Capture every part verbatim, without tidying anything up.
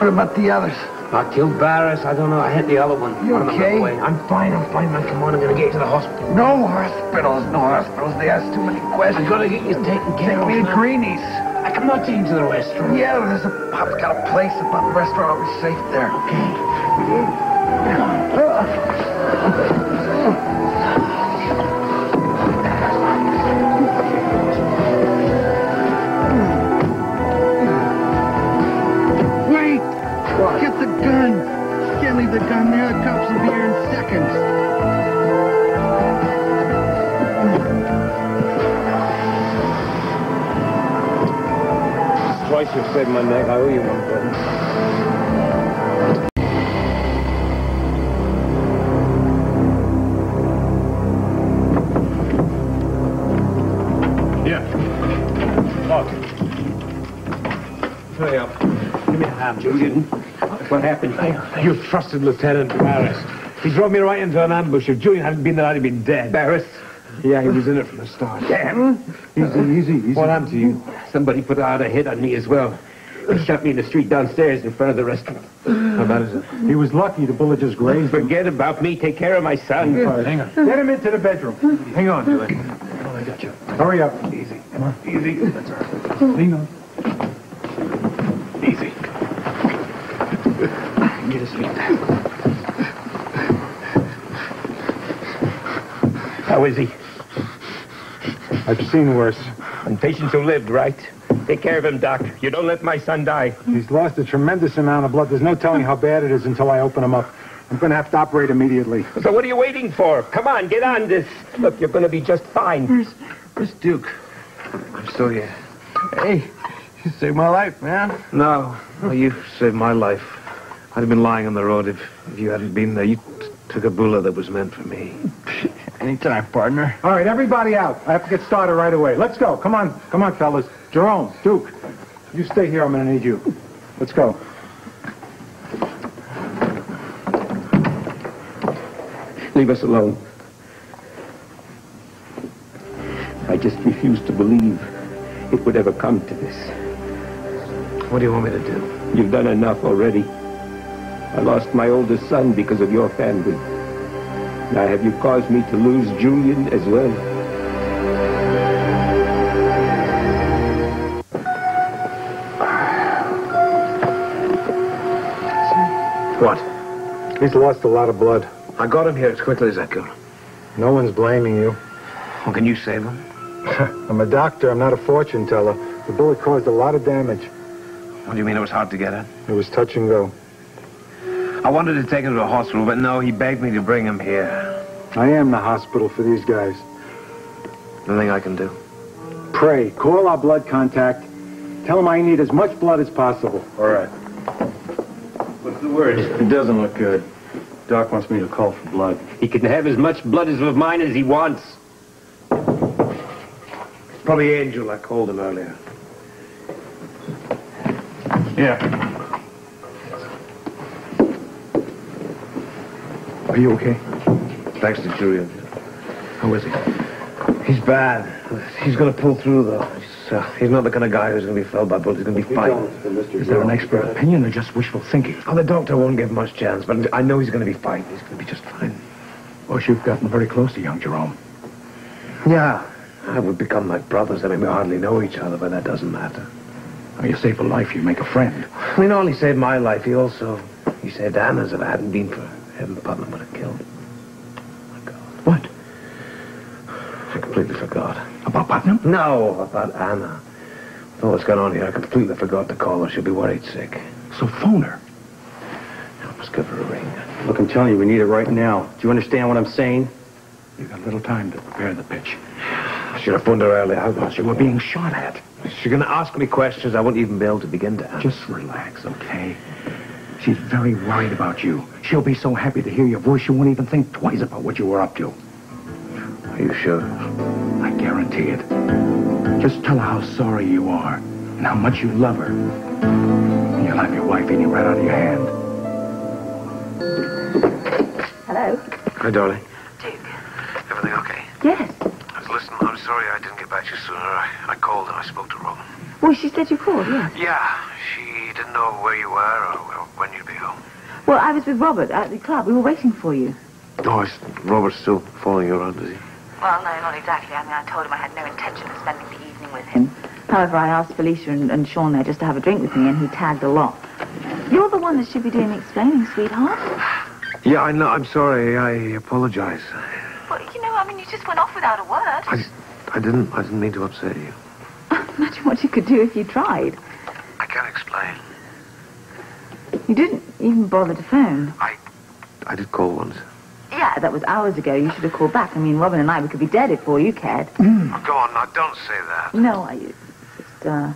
What about the others? I killed Barris. I don't know. I hit the other one. You okay? I'm fine. I'm fine, man. Come on. I'm going to get you to the hospital. No hospitals. No hospitals. They ask too many questions. I've got to get you taken care of. Take me to Greenie's. I can not take you to the restaurant. Yeah, there's a pop's got a place. A pub restaurant. I'll be safe there. Okay. Get the gun! Can't leave the gun there. The cops will be here in seconds. Twice you've saved my neck. I owe you one, buddy. Yeah. Look. Hurry up. Give me a hand, Julian. What happened? You trusted Lieutenant Barris. He drove me right into an ambush. If Julian hadn't been there, I'd have been dead. Barris? Yeah, he was in it from the start. Damn. Easy, easy, easy. What happened to you? Somebody put out a hit on me as well. They shot me in the street downstairs in front of the restaurant. How bad is it? He was lucky. The bullet just grazed him. Forget about me. Take care of my son. All right, hang on. Get him into the bedroom. Hang on, Julian. Oh, I got you. Hurry up. Easy. Come on. Easy. That's all right. Lean on. Easy. Get his feet. How is he? I've seen worse. And patients who lived, right? Take care of him, Doc. You don't let my son die. He's lost a tremendous amount of blood. There's no telling how bad it is until I open him up. I'm going to have to operate immediately. So what are you waiting for? Come on, get on this. Look, you're going to be just fine. Where's, where's Duke? I'm still here. Hey, you saved my life, man. No. Well, you saved my life. I'd have been lying on the road if, if you hadn't been there. You t took a bullet that was meant for me. Anytime, partner. All right, everybody out. I have to get started right away. Let's go. Come on. Come on, fellas. Jerome, Duke, you stay here. I'm going to need you. Let's go. Leave us alone. I just refuse to believe it would ever come to this. What do you want me to do? You've done enough already. I lost my oldest son because of your family. Now have you caused me to lose Julian as well? What? He's lost a lot of blood. I got him here as quickly as I could. No one's blaming you. Well, can you save him? I'm a doctor. I'm not a fortune teller. The bullet caused a lot of damage. What do you mean it was hard to get at? It was touch and go. I wanted to take him to the hospital, but no, he begged me to bring him here. I am the hospital for these guys. Nothing I can do. Pray. Call our blood contact. Tell him I need as much blood as possible. All right. What's the word? It doesn't look good. Doc wants me to call for blood. He can have as much blood as of mine as he wants. Probably Angel. I called him earlier. Yeah. Are you okay? Thanks to Julian. How is he? He's bad. He's going to pull through, though. He's, uh, he's not the kind of guy who's going to be felled by bullets. He's going to be fine. Is there an expert opinion or just wishful thinking? Oh, the doctor won't give him much chance, but I know he's going to be fine. He's going to be just fine. Well, you've gotten very close to young Jerome. Yeah. I would become like brothers. I mean, we hardly know each other, but that doesn't matter. Well, you save a life, you make a friend. I mean, only saved my life. He also... He saved Anna's. If it hadn't been for him, Putnam would have killed him. Oh, my God. What? I completely forgot. About Putnam? No, about Anna. With all that's going on here, I completely forgot to call her. She'll be worried sick. So phone her. I must give her a ring. Look, I'm telling you, we need it right now. Do you understand what I'm saying? You've got a little time to prepare the pitch. I should have phoned her earlier. How was she? You were being shot at. She's going to ask me questions I won't even be able to begin to answer. Just relax, okay? She's very worried about you. She'll be so happy to hear your voice, she won't even think twice about what you were up to. Are you sure? I guarantee it. Just tell her how sorry you are and how much you love her. And you'll have your wife eating right out of your hand. Hello? Hi, darling. Duke. Everything okay? Yes. I was listening. I'm sorry I didn't get back to you sooner. I, I called and I spoke to Robin. Well, she said you called, yes. Yeah, she didn't know where you were or Well, I was with Robert at the club. We were waiting for you. Oh, is Robert's still following you around, is he? Well, no, not exactly. I mean, I told him I had no intention of spending the evening with him. However, I asked Felicia and, and Sean there just to have a drink with me, and he tagged along. You're the one that should be doing the explaining, sweetheart. Yeah, I know. I'm sorry. I apologize. Well, you know, I mean, you just went off without a word. I just, I didn't, I didn't mean to upset you. Imagine what you could do if you tried. I can't explain. You didn't even bother to phone. I, I did call once. Yeah, that was hours ago. You should have called back. I mean, Robin and I, we could be dead if all you cared. Oh, go on now. Don't say that. No, I just, uh...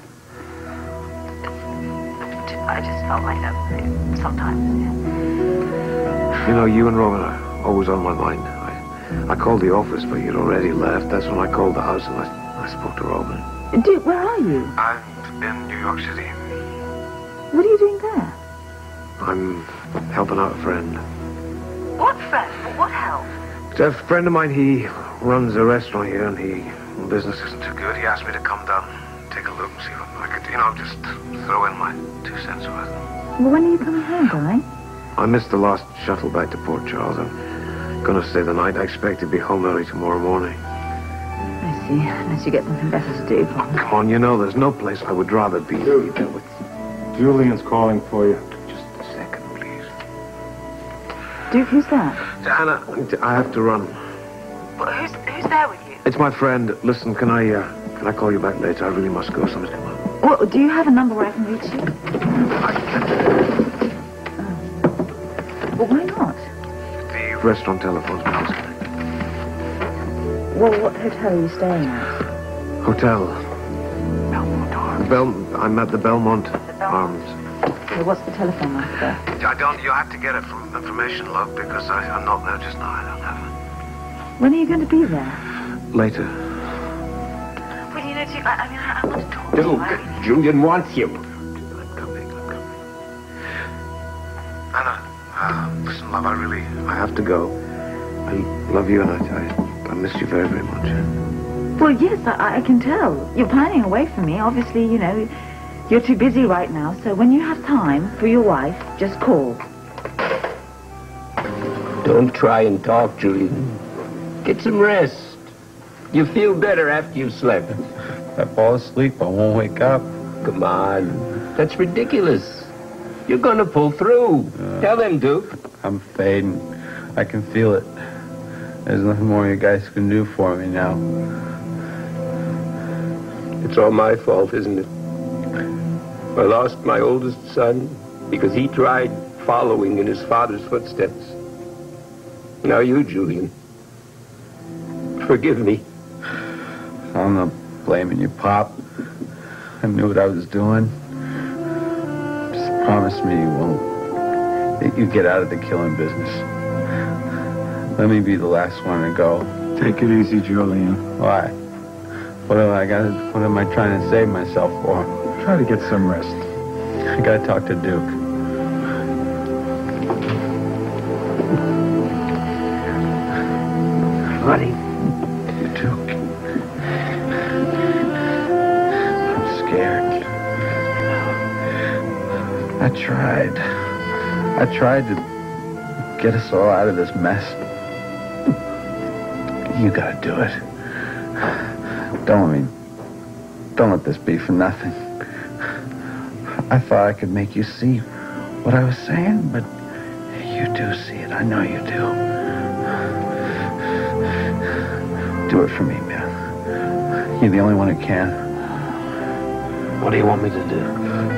I just felt like that sometimes, yeah. You know, you and Robin are always on my mind. I, I called the office, but you'd already left. That's when I called the house and I, I spoke to Robin. Duke, where are you? I'm in New York City. What are you doing there? I'm helping out a friend. What friend? What help? It's a friend of mine. He runs a restaurant here, and he business isn't too good. He asked me to come down, take a look, and see what I could, you know, just throw in my two cents worth. Well, when are you coming home, darling? I missed the last shuttle back to Port Charles. I'm going to stay the night. I expect to be home early tomorrow morning. I see. Unless you get something better to do. Oh, come on, you know, there's no place I would rather be. Dude, Julian's calling for you. Just a second, please. Duke, who's that? Anna, I have to run. Well, who's, who's there with you? It's my friend. Listen, can I, uh, can I call you back later? I really must go. Something's come up. Well, do you have a number where I can reach you? I can't. Well, why not? The restaurant telephone's been disconnected. Well, what hotel are you staying at? Hotel. Belmont Arms. Bel I'm at the Belmont, Belmont. Arms. Okay, what's the telephone number there? I don't, you have to get it from information log because I, I'm not there just now. I don't have it. When are you going to be there? Later. Well, you know, Duke, I, I mean, I, I want to talk to you. Duke, I- Julian wants you. I'm coming, I'm coming. Anna, uh, listen, love, I really, I have to go. I love you and I, I, I miss you very, very much. Well, yes, I, I can tell. You're planning away from me. Obviously, you know, you're too busy right now. So when you have time for your wife, just call. Don't try and talk, Julian. Get some rest. You feel better after you've slept. If I fall asleep, I won't wake up. Come on. That's ridiculous. You're gonna pull through. Uh, Tell them, Duke. I'm fading. I can feel it. There's nothing more you guys can do for me now. It's all my fault, isn't it? I lost my oldest son because he tried following in his father's footsteps. Now you, Julian. Forgive me. I'm not blaming you, Pop. I knew what I was doing. Just promise me you won't. That you get out of the killing business. Let me be the last one to go. Take it easy, Julian. Why? What am I got? What am I trying to save myself for? Try to get some rest. I gotta talk to Duke. Honey. Duke. I'm scared. I tried. I tried to get us all out of this mess. You gotta do it. Don't let me... Don't let this be for nothing. I thought I could make you see what I was saying, but you do see it. I know you do. Do it for me, man. You're the only one who can. What do you want me to do?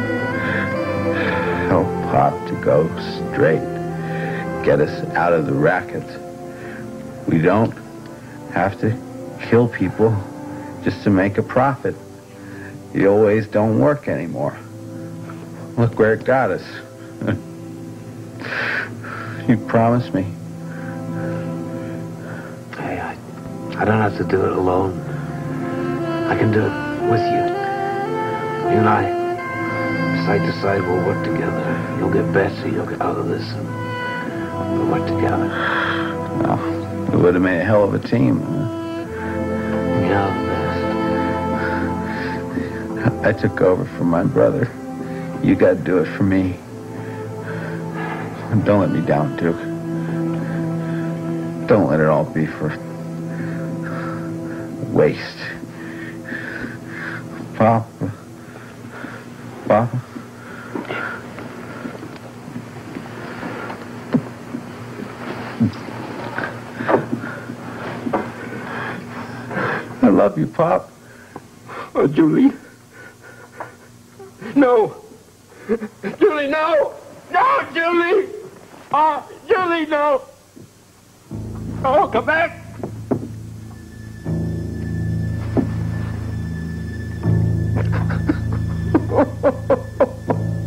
Help Pop to go straight. Get us out of the racket. We don't have to kill people just to make a profit. The old ways don't work anymore. Look where it got us. You promised me. Hey, I, I don't have to do it alone. I can do it with you. You and I, side to side, we'll work together. You'll get better, you'll get out of this, and we'll work together. Oh, we would have made a hell of a team. Yeah, the best. I took over for my brother. You got to do it for me. Don't let me down, Duke. Don't let it all be for waste. Papa. Papa. I love you, Pop. Oh, Julie. No. Julie, no. No, Julie. Oh, Julie, no. Oh, come back.